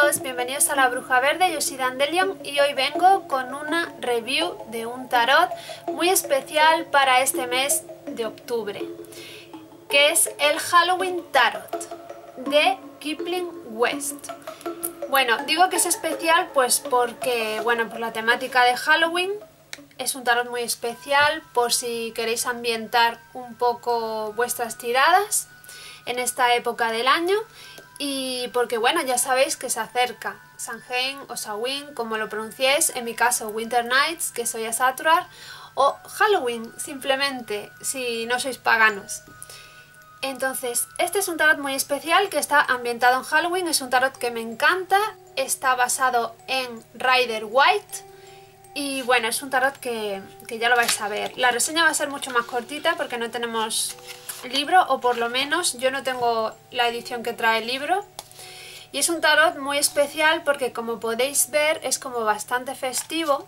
todos, bienvenidos a La Bruja Verde, yo soy Dandelion y hoy vengo con una review de un tarot muy especial para este mes de octubre, que es el Halloween Tarot de Kipling West. Bueno, digo que es especial pues porque, bueno, por la temática de Halloween. Es un tarot muy especial por si queréis ambientar un poco vuestras tiradas en esta época del año y porque, bueno, ya sabéis que se acerca Samhain o Samhain, como lo pronunciéis, en mi caso Winter Nights, que soy Asatruar, o Halloween, simplemente, si no sois paganos. Entonces, este es un tarot muy especial que está ambientado en Halloween, es un tarot que me encanta, está basado en Rider White. Y bueno, es un tarot que ya lo vais a ver. La reseña va a ser mucho más cortita porque no tenemos libro, o por lo menos yo no tengo la edición que trae el libro. Y es un tarot muy especial porque, como podéis ver, es como bastante festivo.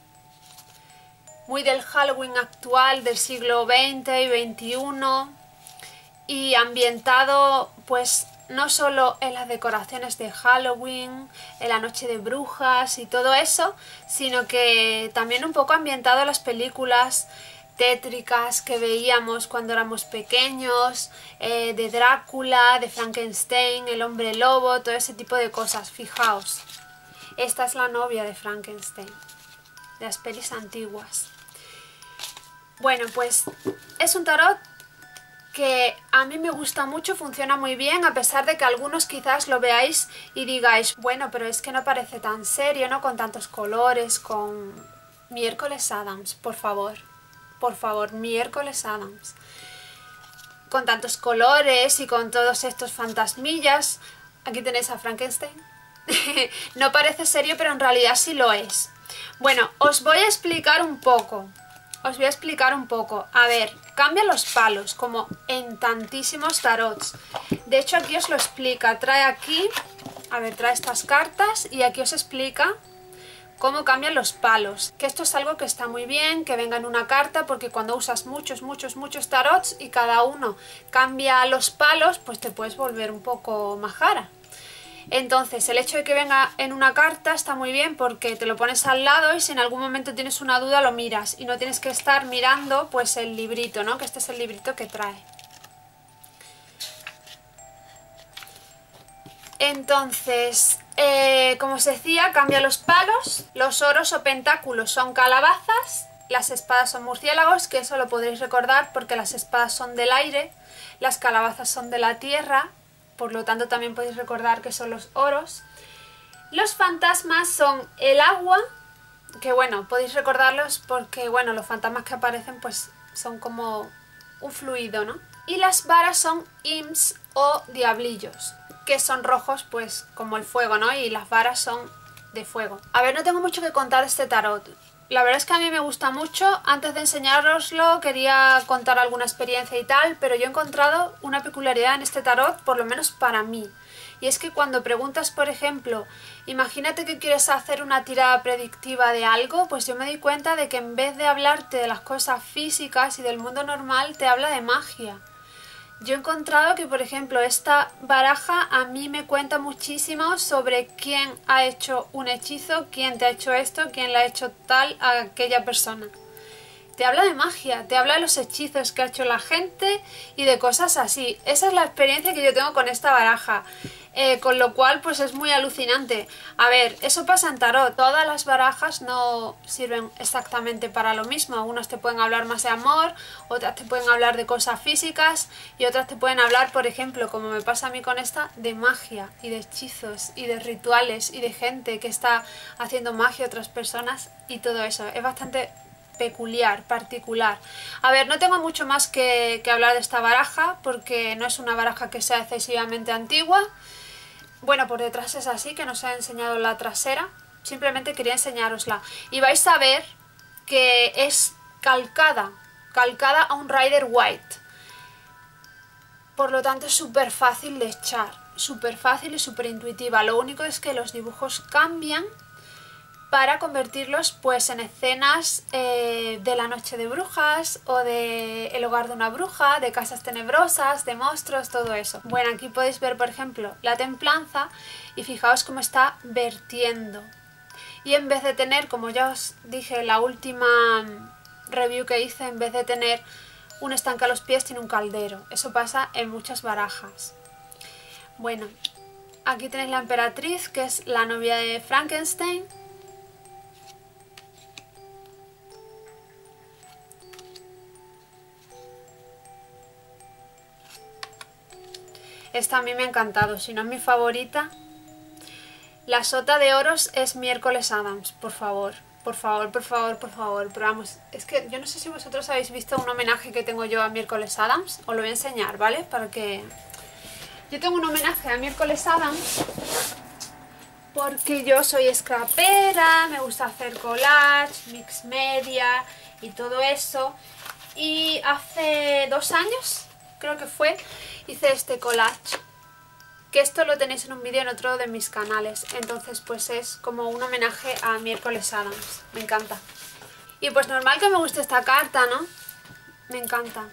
Muy del Halloween actual, del siglo XX y XXI. Y ambientado pues no solo en las decoraciones de Halloween, en la noche de brujas y todo eso, sino que también un poco ambientado en las películas tétricas que veíamos cuando éramos pequeños, de Drácula, de Frankenstein, el hombre lobo, todo ese tipo de cosas. Fijaos, esta es la novia de Frankenstein, de las pelis antiguas. Bueno, pues es un tarot que a mí me gusta mucho, funciona muy bien, a pesar de que algunos quizás lo veáis y digáis, bueno, pero es que no parece tan serio, ¿no? Con tantos colores, con Miércoles Addams, por favor, Miércoles Addams. Con tantos colores y con todos estos fantasmillas. Aquí tenéis a Frankenstein. No parece serio, pero en realidad sí lo es. Bueno, os voy a explicar un poco. A ver, cambia los palos, como en tantísimos tarots. De hecho, aquí os lo explica. Trae aquí, a ver, trae estas cartas y aquí os explica cómo cambian los palos. Que esto es algo que está muy bien, que venga en una carta, porque cuando usas muchos tarots y cada uno cambia los palos, pues te puedes volver un poco majara. Entonces, el hecho de que venga en una carta está muy bien porque te lo pones al lado y si en algún momento tienes una duda lo miras y no tienes que estar mirando pues el librito, ¿no? Que este es el librito que trae. Entonces, como os decía, cambia los palos, los oros o pentáculos son calabazas, las espadas son murciélagos, que eso lo podréis recordar porque las espadas son del aire, las calabazas son de la tierra. Por lo tanto también podéis recordar que son los oros. Los fantasmas son el agua, que bueno, podéis recordarlos porque bueno, los fantasmas que aparecen pues son como un fluido, ¿no? Y las varas son imps o diablillos, que son rojos pues como el fuego, ¿no? Y las varas son de fuego. A ver, no tengo mucho que contar de este tarot. La verdad es que a mí me gusta mucho. Antes de enseñároslo quería contar alguna experiencia y tal, pero yo he encontrado una peculiaridad en este tarot, por lo menos para mí. Y es que cuando preguntas, por ejemplo, imagínate que quieres hacer una tirada predictiva de algo, pues yo me di cuenta de que en vez de hablarte de las cosas físicas y del mundo normal, te habla de magia. Yo he encontrado que, por ejemplo, esta baraja a mí me cuenta muchísimo sobre quién ha hecho un hechizo, quién te ha hecho esto, quién le ha hecho tal a aquella persona. Te habla de magia, te habla de los hechizos que ha hecho la gente y de cosas así. Esa es la experiencia que yo tengo con esta baraja. Con lo cual pues es muy alucinante. A ver, eso pasa en tarot. Todas las barajas no sirven exactamente para lo mismo. Algunas te pueden hablar más de amor, otras te pueden hablar de cosas físicas y otras te pueden hablar, por ejemplo, como me pasa a mí con esta, de magia y de hechizos y de rituales y de gente que está haciendo magia a otras personas y todo eso. Es bastante peculiar, particular. A ver, no tengo mucho más que hablar de esta baraja porque no es una baraja que sea excesivamente antigua. Bueno, por detrás es así, que no os he enseñado la trasera. Simplemente quería enseñárosla. Y vais a ver que es calcada a un Rider White. Por lo tanto es súper fácil de echar. Súper fácil y súper intuitiva. Lo único es que los dibujos cambian. para convertirlos pues en escenas de la noche de brujas o de el hogar de una bruja, de casas tenebrosas, de monstruos, todo eso. Bueno, aquí podéis ver por ejemplo la templanza y fijaos cómo está vertiendo. Y en vez de tener, como ya os dije en la última review que hice, en vez de tener un estanque a los pies tiene un caldero. Eso pasa en muchas barajas. Bueno, aquí tenéis la emperatriz, que es la novia de Frankenstein. Esta a mí me ha encantado, si no es mi favorita. La sota de oros es Miércoles Addams, por favor. Por favor, por favor, por favor. Pero vamos, es que yo no sé si vosotros habéis visto un homenaje que tengo yo a Miércoles Addams. Os lo voy a enseñar, ¿vale? Para que... Yo tengo un homenaje a Miércoles Addams porque yo soy scrapera, me gusta hacer collage, mix media y todo eso. Y hace 2 años, creo que fue, hice este collage. Que esto lo tenéis en un vídeo en otro de mis canales. Entonces pues es como un homenaje a Miércoles Addams. Me encanta. Y pues normal que me guste esta carta, ¿no? Me encanta.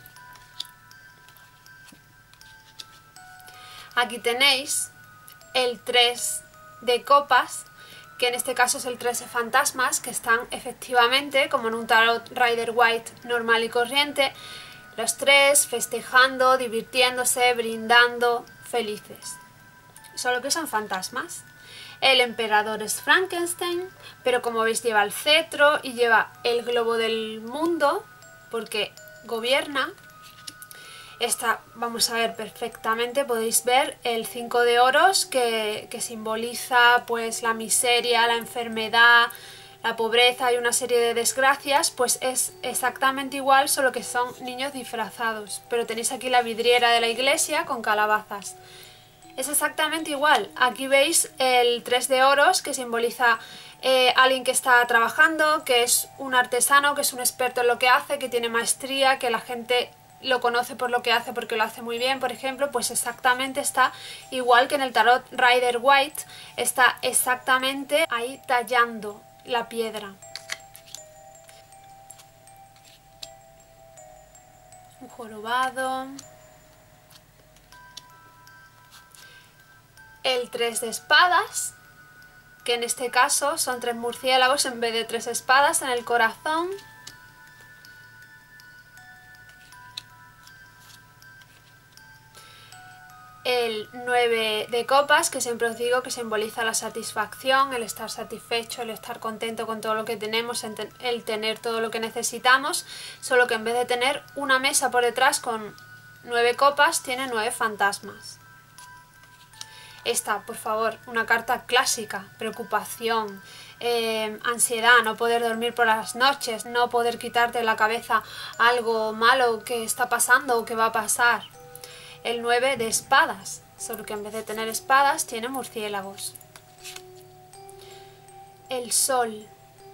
Aquí tenéis el 3 de copas, que en este caso es el 3 de fantasmas, que están efectivamente, como en un tarot Rider White normal y corriente, los 3 festejando, divirtiéndose, brindando, felices. Solo que son fantasmas. El emperador es Frankenstein, pero como veis lleva el cetro y lleva el globo del mundo, porque gobierna. Esta vamos a ver perfectamente, podéis ver el 5 de oros que simboliza pues la miseria, la enfermedad, la pobreza y una serie de desgracias, pues es exactamente igual, solo que son niños disfrazados. Pero tenéis aquí la vidriera de la iglesia con calabazas. Es exactamente igual. Aquí veis el 3 de oros que simboliza alguien que está trabajando, que es un artesano, que es un experto en lo que hace, que tiene maestría, que la gente lo conoce por lo que hace porque lo hace muy bien, por ejemplo. Pues exactamente está igual que en el tarot Rider White, está exactamente ahí tallando la piedra. Un jorobado. El 3 de espadas, que en este caso son 3 murciélagos en vez de 3 espadas en el corazón. El 9 de copas, que siempre os digo que simboliza la satisfacción, el estar satisfecho, el estar contento con todo lo que tenemos, el tener todo lo que necesitamos, solo que en vez de tener una mesa por detrás con 9 copas, tiene 9 fantasmas. Esta, por favor, una carta clásica, preocupación, ansiedad, no poder dormir por las noches, no poder quitarte de la cabeza algo malo que está pasando o que va a pasar. El 9 de espadas, solo que en vez de tener espadas tiene murciélagos. El sol.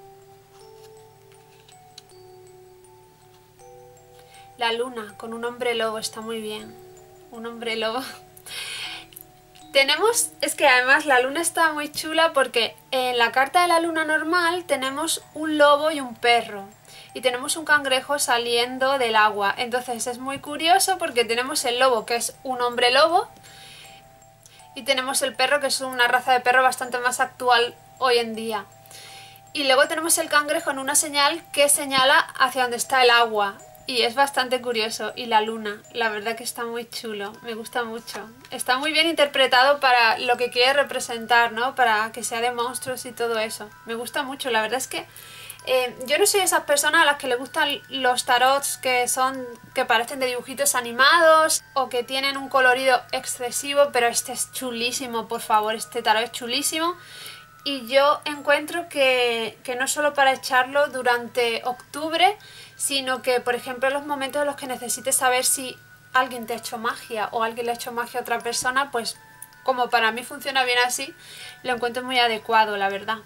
La luna con un hombre lobo, está muy bien. Un hombre lobo. Tenemos, es que además la luna está muy chula porque en la carta de la luna normal tenemos un lobo y un perro. Y tenemos un cangrejo saliendo del agua. Entonces es muy curioso porque tenemos el lobo, que es un hombre lobo, y tenemos el perro, que es una raza de perro bastante más actual hoy en día. Y luego tenemos el cangrejo en una señal que señala hacia donde está el agua. Y es bastante curioso. Y la luna, la verdad que está muy chulo, me gusta mucho. Está muy bien interpretado para lo que quiere representar, ¿no? Para que sea de monstruos y todo eso. Me gusta mucho, la verdad es que yo no soy de esas personas a las que les gustan los tarots que parecen de dibujitos animados o que tienen un colorido excesivo, pero este es chulísimo, por favor, este tarot es chulísimo. Y yo encuentro que no solo para echarlo durante octubre, sino que, por ejemplo, en los momentos en los que necesites saber si alguien te ha hecho magia o alguien le ha hecho magia a otra persona, pues como para mí funciona bien así, lo encuentro muy adecuado, la verdad.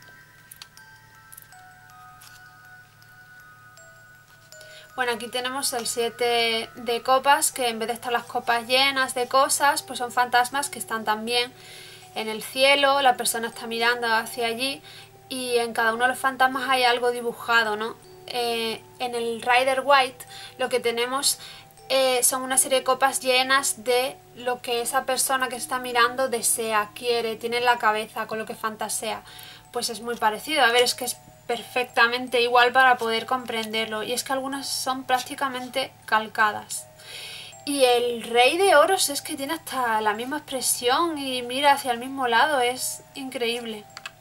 Bueno, aquí tenemos el 7 de copas, que en vez de estar las copas llenas de cosas, pues son fantasmas que están también en el cielo, la persona está mirando hacia allí y en cada uno de los fantasmas hay algo dibujado, ¿no? En el Rider White lo que tenemos son una serie de copas llenas de lo que esa persona que está mirando desea, quiere, tiene en la cabeza, con lo que fantasea. Pues es muy parecido. A ver, es que es perfectamente igual para poder comprenderlo. Y es que algunas son prácticamente calcadas. Y el rey de oros es que tiene hasta la misma expresión y mira hacia el mismo lado. Es increíble.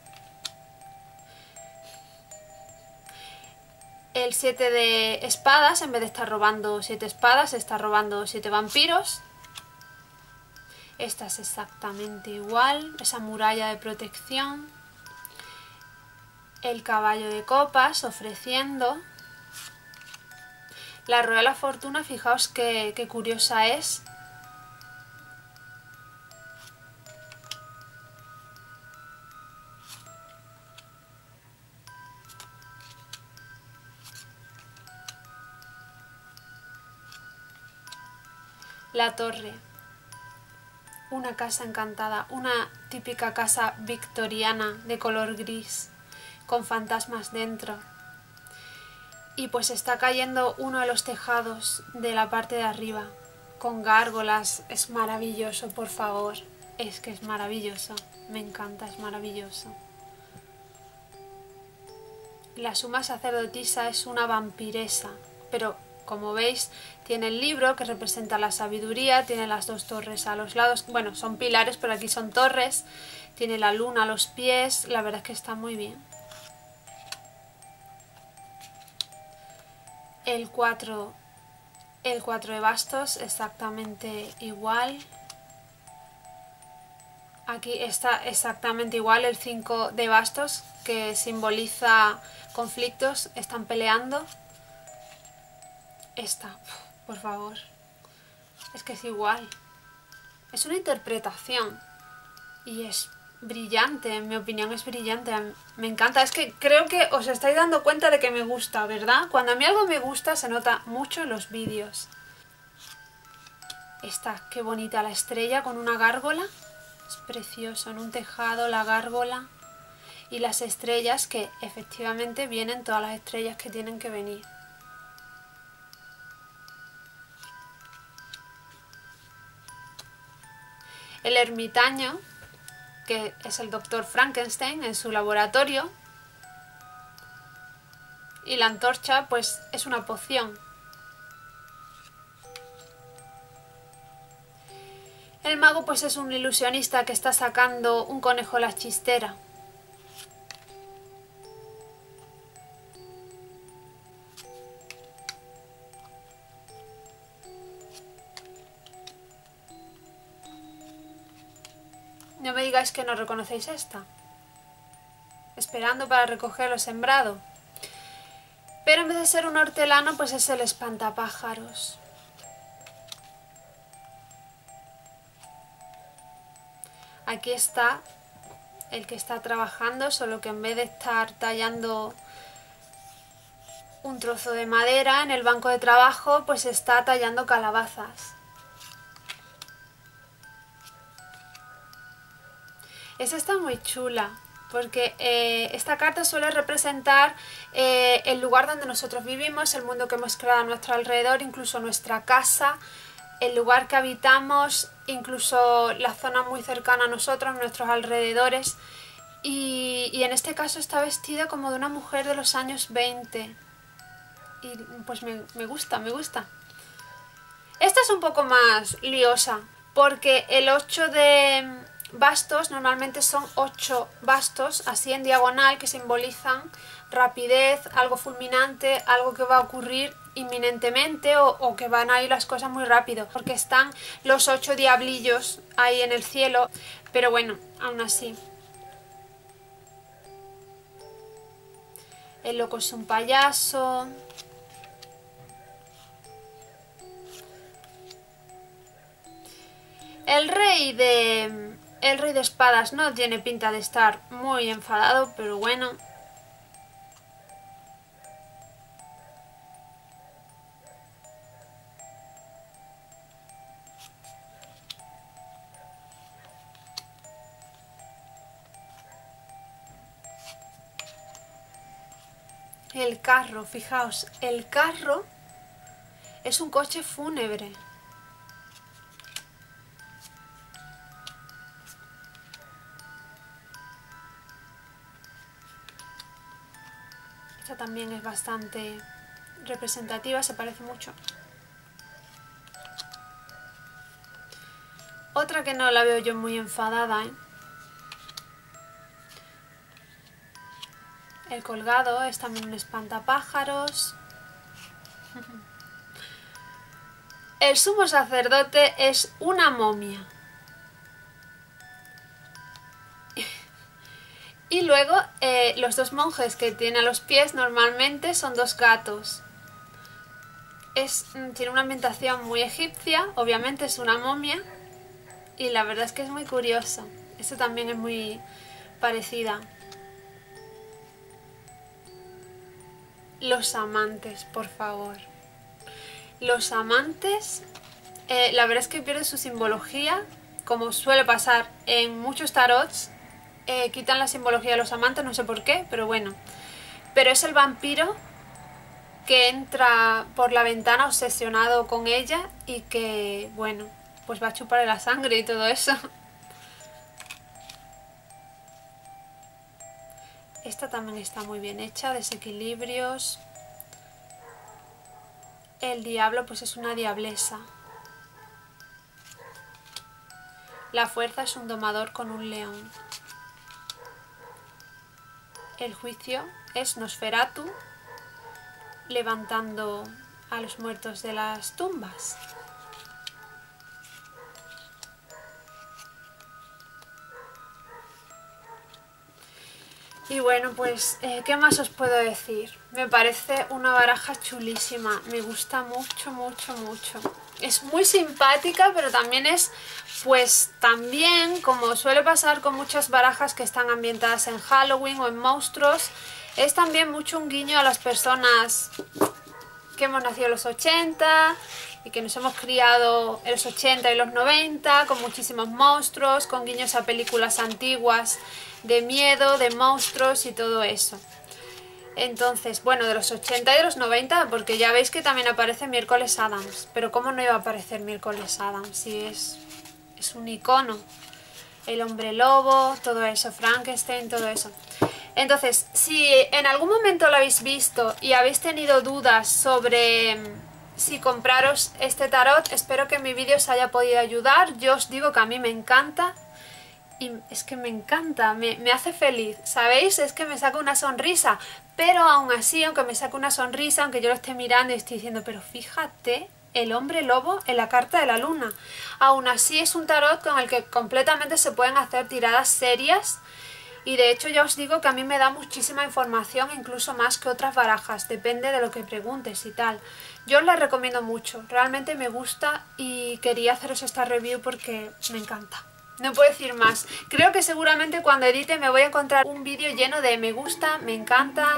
El 7 de espadas, en vez de estar robando 7 espadas, está robando 7 vampiros. Esta es exactamente igual, esa muralla de protección. El caballo de copas ofreciendo. La rueda de la fortuna, fijaos qué curiosa es. La torre. Una casa encantada, una típica casa victoriana de color gris, con fantasmas dentro. Y pues está cayendo uno de los tejados de la parte de arriba, con gárgolas. Es maravilloso, por favor. Es que es maravilloso. Me encanta, es maravilloso. La suma sacerdotisa es una vampiresa, pero como veis tiene el libro que representa la sabiduría, tiene las dos torres a los lados, bueno, son pilares, pero aquí son torres, tiene la luna a los pies, la verdad es que está muy bien. El 4 de bastos, exactamente igual. Aquí está exactamente igual el 5 de bastos, que simboliza conflictos, están peleando. Esta, por favor, es que es igual. Es una interpretación y es brillante, en mi opinión es brillante. Me encanta, es que creo que os estáis dando cuenta de que me gusta, ¿verdad? Cuando a mí algo me gusta se nota mucho en los vídeos. Esta, qué bonita la estrella con una gárgola. Es precioso, en un tejado la gárgola. Y las estrellas, que efectivamente vienen todas las estrellas que tienen que venir. El ermitaño, que es el doctor Frankenstein en su laboratorio. Y la antorcha, pues es una poción. El mago, pues es un ilusionista que está sacando un conejo a la chistera. No me digáis que no reconocéis esta. Esperando para recoger lo sembrado. Pero en vez de ser un hortelano, pues es el espantapájaros. Aquí está el que está trabajando, solo que en vez de estar tallando un trozo de madera en el banco de trabajo, pues está tallando calabazas. Esa está muy chula, porque esta carta suele representar el lugar donde nosotros vivimos, el mundo que hemos creado a nuestro alrededor, incluso nuestra casa, el lugar que habitamos, incluso la zona muy cercana a nosotros, nuestros alrededores. Y en este caso está vestida como de una mujer de los años 20. Y pues me gusta, me gusta. Esta es un poco más liosa, porque el 8 de bastos normalmente son 8 bastos así en diagonal que simbolizan rapidez, algo fulminante, algo que va a ocurrir inminentemente o que van a ir las cosas muy rápido, porque están los 8 diablillos ahí en el cielo, pero bueno, aún así. El loco es un payaso. El rey de espadas no tiene pinta de estar muy enfadado, pero bueno. El carro, fijaos, el carro es un coche fúnebre. Esta también es bastante representativa, se parece mucho. Otra que no la veo yo muy enfadada, ¿eh? El colgado es también un espantapájaros. El sumo sacerdote es una momia. Y luego los dos monjes que tiene a los pies normalmente son dos gatos. Tiene una ambientación muy egipcia, obviamente es una momia. Y la verdad es que es muy curioso. Esta también es muy parecida. Los amantes, por favor. Los amantes, la verdad es que pierde su simbología, como suele pasar en muchos tarots. Quitan la simbología de los amantes, no sé por qué, pero bueno. Pero es el vampiro que entra por la ventana obsesionado con ella y que, bueno, pues va a chuparle la sangre y todo eso. Esta también está muy bien hecha, desequilibrios. El diablo pues es una diablesa. La fuerza es un domador con un león. El juicio es Nosferatu levantando a los muertos de las tumbas. Y bueno, pues, ¿qué más os puedo decir? Me parece una baraja chulísima, me gusta mucho, mucho, mucho. Es muy simpática, pero también es, pues también, como suele pasar con muchas barajas que están ambientadas en Halloween o en monstruos, es también mucho un guiño a las personas que hemos nacido en los 80 y que nos hemos criado en los 80 y los 90 con muchísimos monstruos, con guiños a películas antiguas de miedo, de monstruos y todo eso. Entonces, bueno, de los 80 y de los 90, porque ya veis que también aparece Miércoles Addams. Pero ¿cómo no iba a aparecer Miércoles Addams? Si es un icono. El hombre lobo, todo eso, Frankenstein, todo eso. Entonces, si en algún momento lo habéis visto y habéis tenido dudas sobre si compraros este tarot, espero que mi vídeo os haya podido ayudar. Yo os digo que a mí me encanta. Y es que me encanta, me hace feliz, ¿sabéis? Es que me saca una sonrisa, pero aún así, aunque me saque una sonrisa, aunque yo lo esté mirando y estoy diciendo, pero fíjate, el hombre lobo en la carta de la luna. Aún así es un tarot con el que completamente se pueden hacer tiradas serias y de hecho ya os digo que a mí me da muchísima información, incluso más que otras barajas, depende de lo que preguntes y tal. Yo os la recomiendo mucho, realmente me gusta y quería haceros esta review porque me encanta. No puedo decir más. Creo que seguramente cuando edite me voy a encontrar un vídeo lleno de me gusta, me encanta,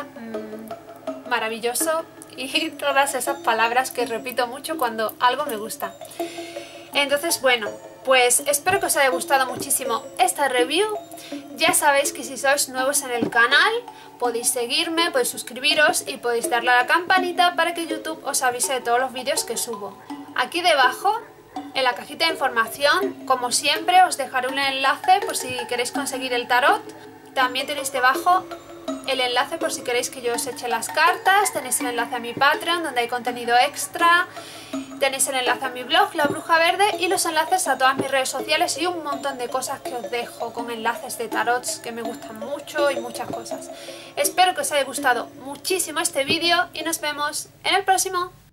maravilloso y todas esas palabras que repito mucho cuando algo me gusta. Entonces, bueno, pues espero que os haya gustado muchísimo esta review. Ya sabéis que si sois nuevos en el canal podéis seguirme, podéis suscribiros y podéis darle a la campanita para que YouTube os avise de todos los vídeos que subo. Aquí debajo, en la cajita de información, como siempre, os dejaré un enlace por si queréis conseguir el tarot. También tenéis debajo el enlace por si queréis que yo os eche las cartas. Tenéis el enlace a mi Patreon, donde hay contenido extra. Tenéis el enlace a mi blog, La Bruja Verde, y los enlaces a todas mis redes sociales y un montón de cosas que os dejo con enlaces de tarots que me gustan mucho y muchas cosas. Espero que os haya gustado muchísimo este vídeo y nos vemos en el próximo.